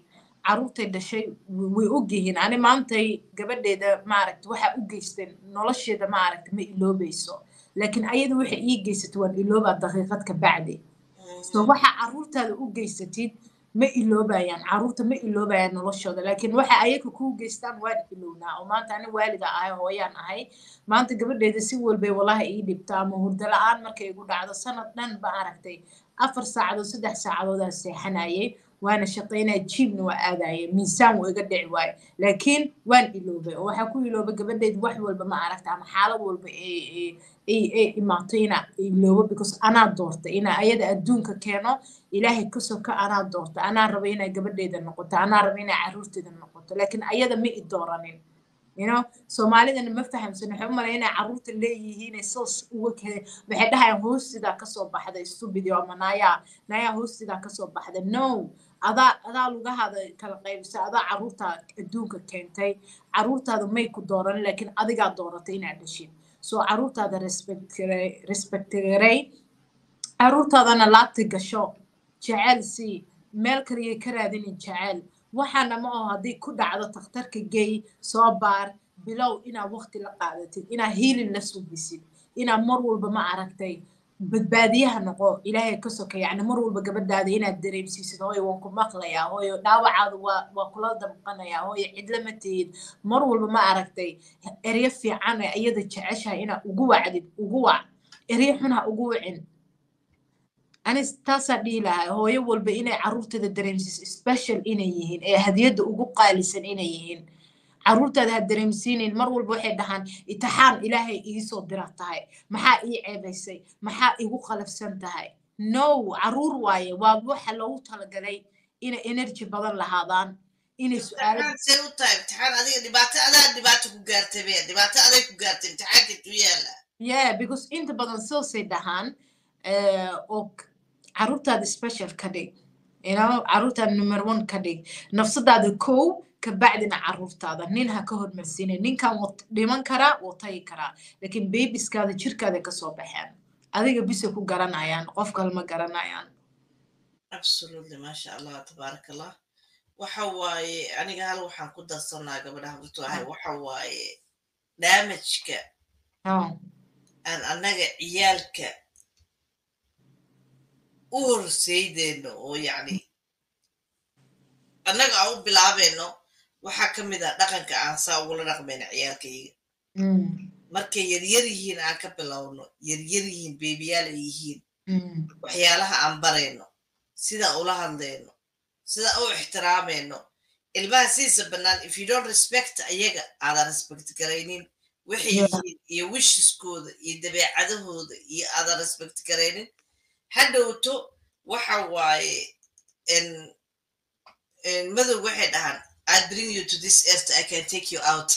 caruurtay dhashay way og yihiin ani maantay gabadheeda maaragta waxa u geysteen nolosheeda maaragta ma iloobayso laakiin ayada waxay ii geysatay waan iloobaa daqiiqad ka bacdi so waxa caruurtaada u geysatid ma iloobayaan caruurta ma iloobayaan noloshooda laakiin waxa ayaga kuu geystaan waan ilownaa oo maanta ani waalida ahay hooyaan ahay maanta gabadheeda si walbay walahi ii dhibtaa ama hurdo la-aan markay igu dhacdo sanad dhan ba aragtay afar saacadood saddex saacadood aan seexanayay وانا شقينا جيبنا وآذاي ميسان وإقدع واي لكن وان إلوبة وحكوا إلوبة قبل ده واحد والب ما عرفت عم حالة والب إيه إيه إيه إيه معطينا إلوبة بكوس أنا دورت إنا أيد أدون ككانوا إلهي كسو كأنا دورت أنا ربينا قبل ده النقطة أنا ربينا عروت ده النقطة لكن أيد مئة دورانين you know Soomaalida ma fahamsan waxa u maleynaa caruurta leeyihiin soos uga kale waxay dhahay hoostida ka soo baxday stupid ama naya naya hoostida ka soo baxday no ada ada lugahaada kala qaybisa ada caruurta adduunka keentay caruurtaada may ku dooran laakiin adiga dooratay inaad dhashin so caruurtaada respect respect garay caruurtaadana laabta gasho jecel si meel kaliya ka raadinin jecel waxaana ma oo hadii ku dhacdo takhtarka gay soo baar bilow ina waqti la qaadatid ina healing la suubisid ina mar walba ma aragtay badbaadiyaha noqo ilaahay ka sokay yani mar walba gabadhaada ina dareemsiisid hooyo waan ku maqlayaa hooyo dhaawacaadu waa waa kula damqanayaa hooyo cidla ma tiid mar walba ma aragtay ereyo fiican ayada jeceshahay ina ugu wacdid ugu wac ereyo xuna ugu wacin أنا تصدق لها هو يقول بإني عروت هذا دريمسيس special إني يهين إيه هدية وجو قالسن إني يهين عروت هذا دريمسين المر والواحد دهان يتحان إلهي يسود دراتهاي محا إيه عبسي محا يجو خلف سنتهاي no عرور واي وابوح لو تلقلي إني energy بدل لهذان إني سؤال سيو طيب امتحان هذه دبعت أنا دبعت كوجارت بيه دبعت أنا كوجارت امتحان كتويالا yeah because أنت بدل سو سيدهان أو عروتها سبيشال كدي you know عروتها نمبر واحد كدي نفسها كو كبعدنا عروتها نينها كهود مرسينة نين كان وط لمن كرا وطي كرا لكن بيبيس كذا شركة ذا كصوبحان هذا بيس يكون قرنا يان قف كلمة قرنا يان absolutely ما شاء الله تبارك الله وحواي أنا قال وحن كنت الصناعة قبلها بتوعي وحواي دامجك اه أن أنا عيالك uur saydeenno oo yacni annaga aan u bilaabayno waxaa ka mid ah dhaqanka aan saa ugula dhaqmayna ciyaalkayga markay yaryar yihiin aan ka bilowno yaryar yihiin beebiyaal ay yihiin waxyaalaha aan barayno sida ula hadlayno sida u ixtiraamayno ilmaha siisa bannaan if you don't respect ayaga aadan respect garaynin waxay yihiin iyo wishiskooda iyo dabeecadahooda iyo aadan respect garaynin hadhowto waxa waaye in in madow waxay dhahan I bring you to this earth I can take you out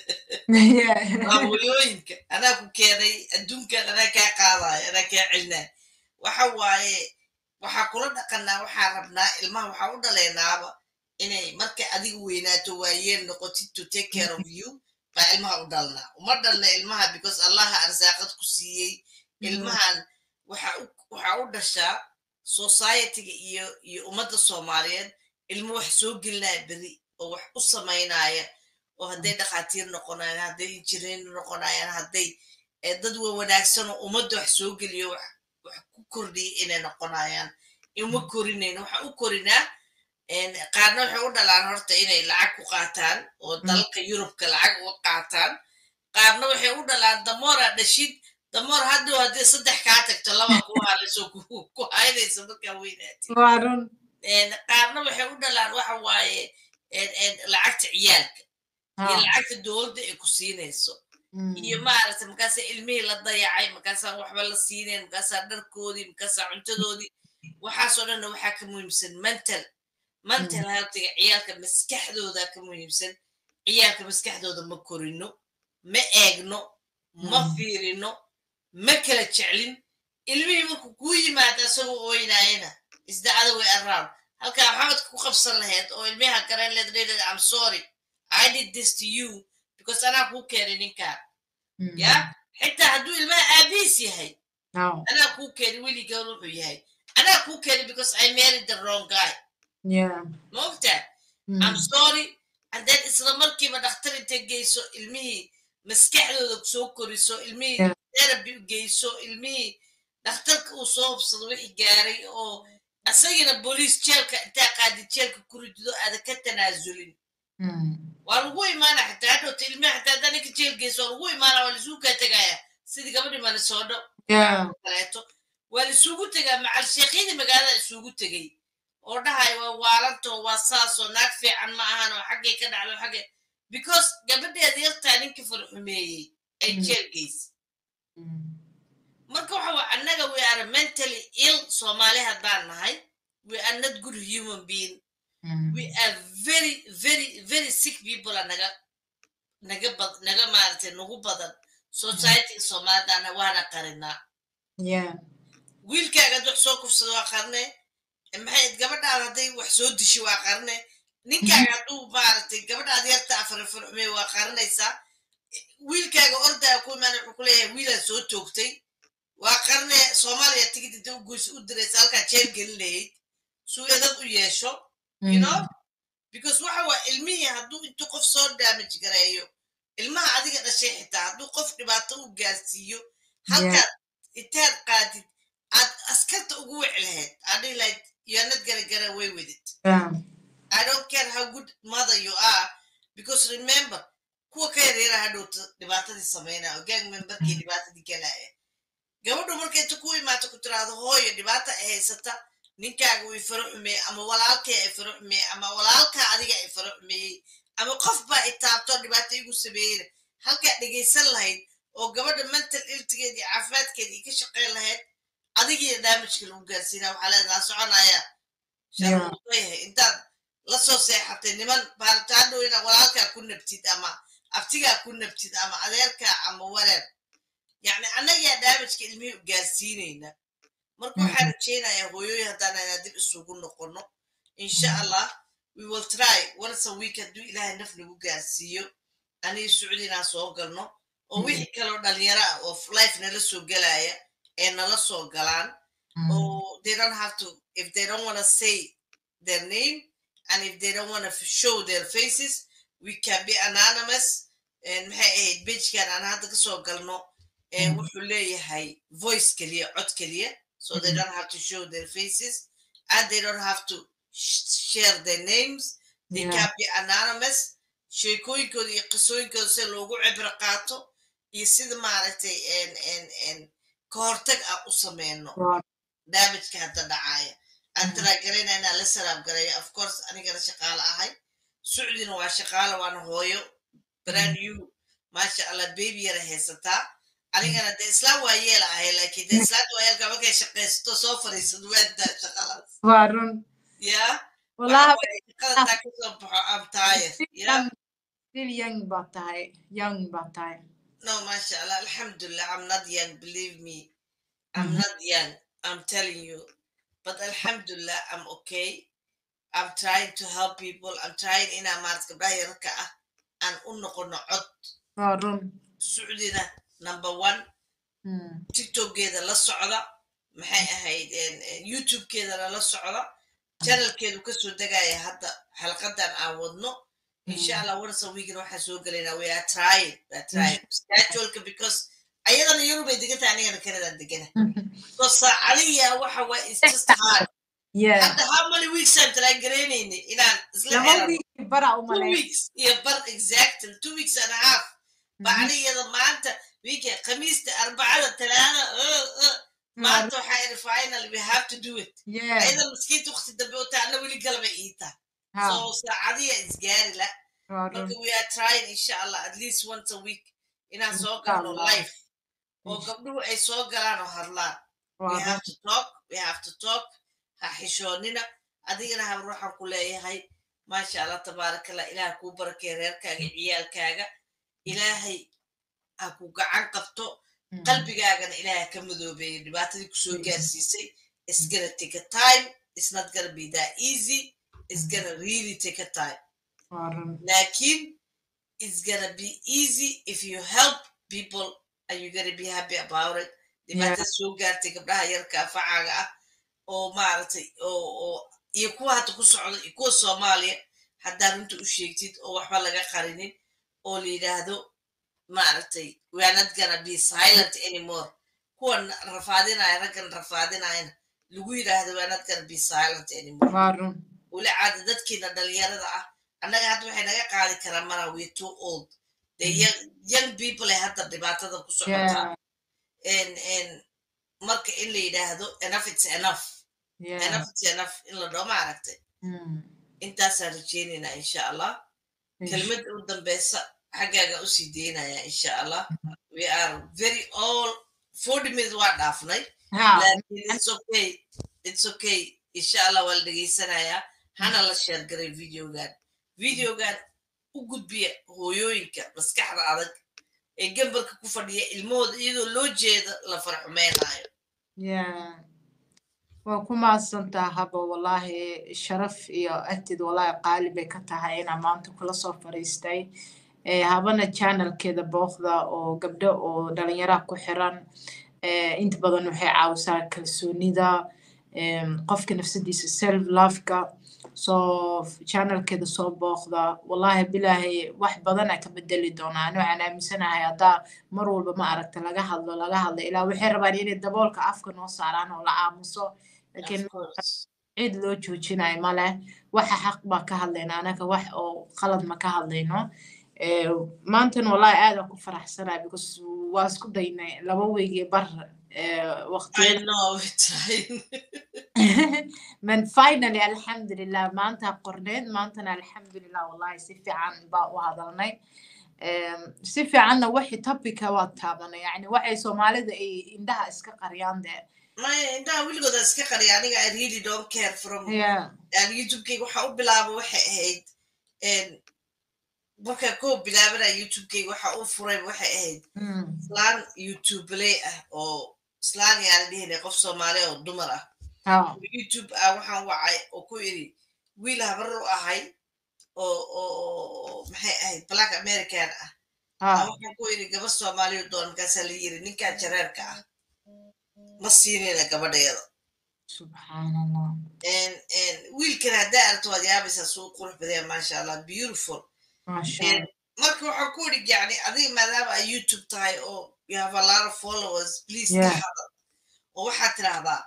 hooyooyinka anaa ku keenay adduunkan anaa kaa qaadaayo anaa kaa celinaayo waxa waaye waxaa kula dhaqanaa waxaa rabnaa ilmaha waxaa u dhalaynaaba inay markay adiga weynaato waayeen noqotid to take care of you baa ilmaha u dhalnaa uma dhalna ilmaha because allaha arsaaqad ku siiyey ilmahan waxa waxa u dhashaa society-ga iyo iyo ummadda Soomaaliyeed ilmo wax soo gelinaya bari oo wax u sameynaya oo hadday dhaqaatiir noqonayaan hadday injineer noqonayaan hadday dad wanaagsan oo ummadda wax soo geliyo wax wax ku kordhiyo inay noqonayaan ima korinayno waxa u korinaa qaarna waxay u dhalaan horta inay lacag ku qaataan oo dalka Yurubka lacag u qaataan qaarna waxay u dhalaan damoora dhashid damoor hadduu haddii saddex kaa tagto laba ku halayso ku haynayso markaa weynaatay waarun qaarna waxay u dhalaan waxa waaye lacagta ciyaalka iyo lacagta dowladda ay ku siinayso iyo maaragtay markaasaa ilmihii la dayacay markaasaa waxba la siinayn markaasaa dharkoodii markaasaa cuntadoodii waxaasoo dhanna waxaa ka muhiimsan mental mental healthiga ciyaalka maskaxdooda ka muhiimsan ciyaalka maskaxdooda ma korino ma eegno ma fiirino ma kala jeclin ilmihii markuu kuu yimaada isagoo ooynaayana isdacada way around halkaa maxamed ku qabsan lahayd oo ilmiha garan leed leedahay I'm sorry I did this to you because anaa kuu keenay ninkaan ya xitaa hadduu ilmaha aabihiis yahay anaa kuu keenay weligaan wuxuu yahay anaa kuu keenay because I married the wrong guy yeah ma ogtaa I'm sorry and then isla markiiba dhakhtar intay geyso ilmihii maskaxdooda soo koriso ilmihii therapy geyso ilmihii dhakhtarka uu soo hubsado wixii gaaray oo asagina booliis jeelka intaa qaadi jeelka ku ridido aada ka tanaasulin waa lagu imaana xitaa hadhowta ilmihi xitaa haddaa ninka jeel geyso waa lagu imaana waa laisugu kaa tegaya sidii gabadhii manisoodho kaleeto waa laisugu tegaa macal sheekhyadii magaalada isugu tegay oo dhahay waa waalanto waa saasoo naag fiican ma ahan oo xaggay ka dhacdo xaggay because gabadheeda yartaa ninkii farxumeeyey ay jeel geysa marka waxa waa annaga we are mentally ill Soomaali haddaan nahay we are not good human being we are very very very sick people naga naga bad naga maartay nagu badan society Soomaalidana waana qarinaa yeah wiilkaaga dux soo kufsado waa qarne maxay gabadhaada hadday wax soo dishi waa qarne ninkaaga hadduu maartay gabadhaada yarta afar farxumee waa qarinaysaa wiilkaaga ordaa ku imaan wuxuu ku leeyahay wiilaan soo toogtay waa qarne Soomaaliya tigid inta u goys u diraysa halkaa jeel gelinayd suu edad u yeesho you know because waxa waa ilmihii hadduu intuu qof soo damage gareeyo ilmaha adiga dhashay xitaa hadduu qof dhibaato u gaarsiiyo halkaad intaad qaadid aad askarta ugu wici lahayd adhi like you are not gonna get away with it yeah I don't care how good mother you are because remember kuwa ka yaryara hadhowta dhibaatadii sameynaa oo gang memberkii dhibaatadii galaya gabadhu markay inta ku imaato ku tiraahdo hooyo dhibaata ay haysata ninkaaga way faro xumee ama walaalkay ay faro xumee ama walaalkaa adiga ay faro xumeeyey ama qof baa itaabto dhibaato igu sameeyey halkaa dhegaysan lahayd oo gabadha mental iltigeed iyo caafimaadkeed iyo ka shaqayn lahayd adigiiyo damageka lagu gaarsiinaa waxaa leedahaa soconaya sharmuudayahay intaad la soo seexatay niman baaritaandhow inaad walaalkaa ku nabtid ama abtigaa ku nabtid ama adeerkaa ama wareer yacni annagaa damageka ilmihii u gaarsiinayna marka waxaan rajeynayaa hooyooyin haddaan inaan dib isugu noqono insha allah we will try once a week hadduu ilaahay naf nagu gaarsiiyo aniga Socdi inaan soo galno oo wixii kaloo dhalinyaro ah oo life nala soo galaya ee nala soo galaan oh they don't have to if they don't want to say their name and if they don't want to show their faces we can be anonymous and maxay ahayd pagekan aan hadda ka soo galno ee wuxuu leeyahay voice keliya cod keliya so they don't have to show their faces and they don't have to share their names they yeah. can be anonymous sheekooyinkooda iyo qisooyinkooda si loogu cibro qaato iyo sida maaragtay en en en ka hortag ah u sameyno damageka hadda dhacaya aan talagaleyna inaan la salaam galayo of course anigana shaqaale ahay Socdina waa shaqaale waana hooyo brand new maasha allah baby yara haysataa anigana de islaam waa yeela ahay laakiin de islaamta waa yeelka markay shaqaysto soo fariisado waada shaqalaas waa run yeah wallahi shaqada taa ka soo baxo am taayir yeah still young baa tahay young baa tahay no masha allah alhamdulillah I'm not young believe me I'm not young I'm telling you but alhamdulillah I'm okay I'm trying to help people I'm trying inaan maarad gabdhaha yararka ah aan u noqono cod waa run Socdina number one tiktokeeda la socda maxay ahayd youtubekeedana la socda channelkeedu kasoo degaya hadda xalqadan aan wadno insha allah once a week waxaan soo galaynaa we are trying we are trying scheduleka because ayadana Europe ay degan tahay anigana Canada degana so saacadiya waxa waa it's just hard yeah hadda how many weeks I'm trying garaynayni inaan isla helno bara u two weeks yeah but exactly two weeks and a half bacniyada maanta weekend khamiista arbacada talaada maanta waxaa finally we have to do it yeah ayada miskiinta waqti dambe oo taana weli galba iita so saacadiya isgaari la marka we are trying insha allah at least once a week inaan soo galno live oo gabdhuhu ay soo galaan oo hadlaan we have to talk we have to talk ha xishoonina adigana ha ruuxan ku leeyahay maasha allah tabaarakallah ilaah kuu barakeeyo reerkaaga ciyaalkaaga ilaahay ha ku gacan qabto qalbigaagana ilaahay ka madoobeeyo dhibaatadii kusoo gaarsiisay it's gonna take a time it's not gonna be that easy it's gonna really take a time lakin it's gonna be easy if you help people and you're gonna be happy about it dhibaatada soo gaartay gabdhaha yarka facaaga ah oo maaragtay oo iyo kuwa hadda ku socda iyo kuwa Soomaaliya haddaad runta u sheegtid oo waxba laga qarinin oo la yidhaahdo maaragtay we are not gonna be silent anymore kuwan rafaadinaya raggan rafaadinayana lagu yidhaahdo we are not gonna be silent anymore Warun. weli caada dadkiina dhalinyarada ah annaga hadda waxay naga qaadi karaan mara we too old the young, young people ee hadda dhibaatada ku socotaa Yeah. en en marka in la yidhaahdo enough it's enough Yeah. enough it's enough in la dhoo maaragtay Mm. intaasaan rajeynaynaa insha allah kelmadda u dambeysa xaggaaga usii deynaya insha allah we are very all forty minutes waa dhaafnay Ha. laakiin it's okay it's okay insha allah waa la dhegeysanayaa hana la sheer garay videogan videogan u gudbiya hooyooyinka maskaxda adag ee gambarka ku fadhiya ilmahooda iyadoo loo jeeda la farxumeynaayo Yeah. waa ku mahadsantaa haba wallaahi sharaf iyo agtid wallaahi qaali bay ka tahay inaan maanta kula soo fariistay ee habana channelkeeda booqda oo gabdho oo dhalinyaraha ku xiran ee inta badan waxay caawisaa kalsoonida ee qofka nafsadiisa self love-ka soo channelkeeda soo booqda wallaahi bilaahi wax badan ay ka bedeli doonaa anoo aan aaminsanahay haddaa mar walba ma aragta laga hadlo laga hadlo ilaa waxay rabaan inay daboolka afka noo saaraan oo la aamuso laakiin cid loo joojinayo male waxa xaq baa ka hadlayna anaga wax oo qalad ma ka hadlayno ee maantana wallaahi aad aan ku faraxsanahay because waa isku daynay laba weygii bar ee waqtiga I know it's right. من finally alxamdulilah maanta qorneed maantana alxamdulilah wallahi si fiican baa u hadalnay si fiicanna wixii topicka waa taabanay yani waxay soomaalida ay indhaha iska qariyaan dee my indhaha wiligooda iska qariya aniga I really don't care from yeah yani youtube-kayga waxa u bilaaba waxay ahayd marka koo bilaabana youtube-kayga waxa u furay waxay ahayd mm. islaan youtubeley ah oo islaan yaana dhihina qof soomaali oo dumar ah oh. youtube ah waxaan wacay oo ku iri wiil habar u ahay oo oo maxay ahayd black american ah oh. waxaan ku iri gabar soomaali oo doon markaasaa la yiri ninkan jareerka ah ma siinayna gabadhayada subxaanallah wiilkan haddaa aragto waad yaabaysaa suu qurux badaya maasha allah beautiful maasha allah marka waxaan ku iri yani adiga maadaama ay youtube tahay oo you have a lot of followers please Yeah. ka hadal oo waxaad tidhaahdaa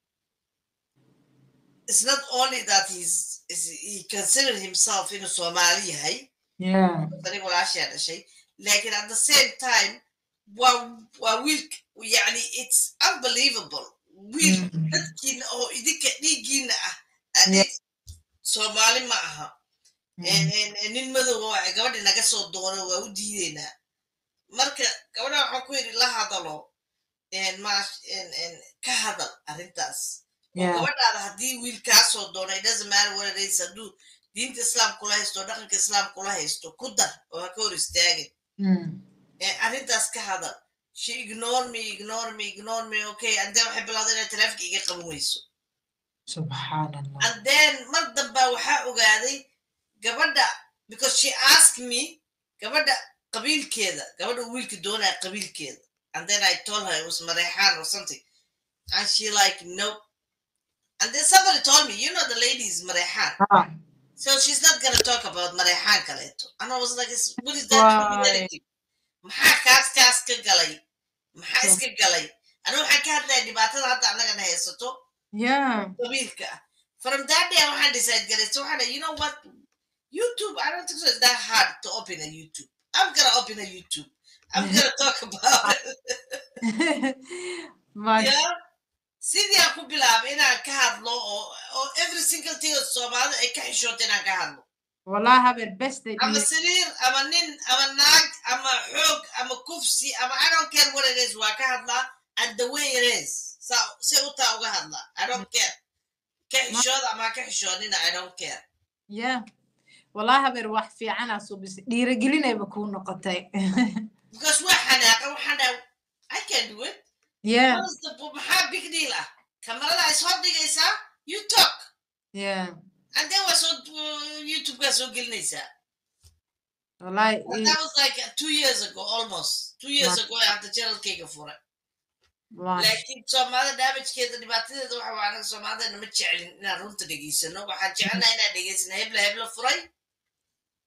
it's not only that he's is, he considered himself inuu soomaali yahay yeah aniga walaashaa dhashay lakin at the same time waa waa wiil yani it's unbelievable wiil Mm. dadkiina oo idinka dhiiggiina ah adig soomaali ma aha En- en- en nin madowga waa gabadhi naga soo doono waa u diideynaa marka gabadha waxaan ku yidhi la hadalo en maash en en ka hadal arrintaas oo Yeah. gabadhaada haddii wiil kaa soo doono it doesn't matter what it is hadduu diinta islaam kula haysto oo dhaqanka islaam kula haysto ku dar oo ha ka hor istaagin Mm. En arrintaas ka hadal she ignore me ignore me ignore me okay and then waxay bilowday inay taleefanka iga qaban weyso subxaanallah and then mar damba waxaa ogaaday gabadha because she asked me gabadha qabiilkeeda gabadha wiilka doonaya qabiilkeeda and then I told her it was Marehan or something and she like nope and then somebody told me you know the lady is Marehan ah. so she's not gonna talk about Marehan kaleeto and I was like what is that Why? maxaa kaas kaas ka galay maxaa iska galay aniga waxaan ka hadlaya dhibaatada hadda annagana haysato yeah qabiilka ah from that day waxaan decide garaysa waxaan you know what YouTube I don't think so it's that hard to open a YouTube I'm gonna open a YouTube I'm gonna talk about it Maasha- yeah sidii aan ku bilaabay inaan ka hadlo oo oo every single thing oo soomaalida ay ka xishooto inaan ka hadlo wallahi haber best day ama sariir ama nin ama naag ama xoog ama kufsi ama I don't care what it is waa ka hadlaa and the way it is sa si utaa uga hadlaa I don't care ka xishooda ama ka xishoodina I don't care yeah wallahi haber wax fiican aa soo bis dhiirigelinayba kuu noqotay because waa xanaaqa waxaan dhahay I can do it yeah what is the maxaa big deal ah kamarada ay soo dhigaysaa you talk yeah and then waa soo YouTube-kaa soo gelinaysaa wallahi and that was like two years ago almost two years ago ay hadda channelkayga furay maasha laakiin soomaalida damagekeeda dhibaatadeeda waxa waa anaga soomaalidana ma jecelin inaan runta dhegeysano waxaan jecelnaha inaan dhegeysano hebla hebla furay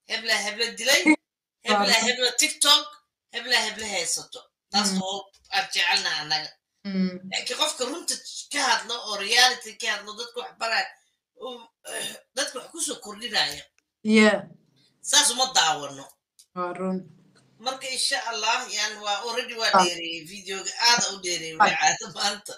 hebla hebla dilay hebla hebla tiktok hebla hebla haysato taas oo aan jecelnahay annaga laakiin qofka runta ka hadlo oo reality ka hadlo dadka wax bara dadka wax kusoo kordhinaya saas uma daawano marka insha allah yani waa already waa dheereeyey videoga aada u dheereeyey wacaada maanta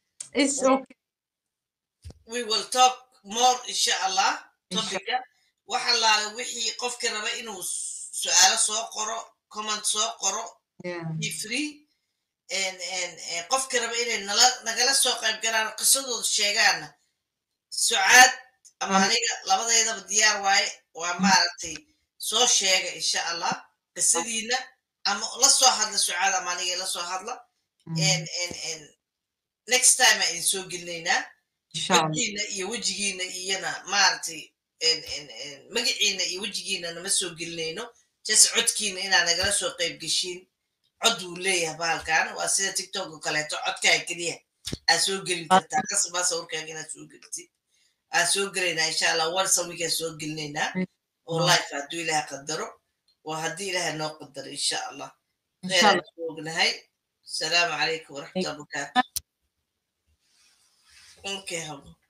we will talk more insha allah topica waxa laala wixii qofka raba inuu su'aalo soo qoro comment soo qoro be free and and qofka raba inay nagala soo qayb galaan qisadooda sheegaana sucaad ama aniga labadeedaba diyaar waaye waa maaragtay soo sheega insha allah qisadiina ama la soo hadla sucaad ama aniga la soo hadla and and and next time aan soo gelinaynaa wejigiina iyo wejigiina iyana maaragtay magaciina iyo wejigiina nama soo gelinayno jas codkiina inaa nagala soo qayb geshiin cod uu leeyahay bahalkan waa sida tiktok oo kaleeto codkaa keliya aad soo gelin kartaa qasbaa sawirkaaga inaad soo gelitid aan soo gelaynaa insha allah once a week aan soo gelinaynaa oo life hadduu ilaaha qadaro waa haddii ilaaha noo qadaro insha allah kheyran ognahay asalaamu calaykum waraxmatullahi wabarakaatu okay habo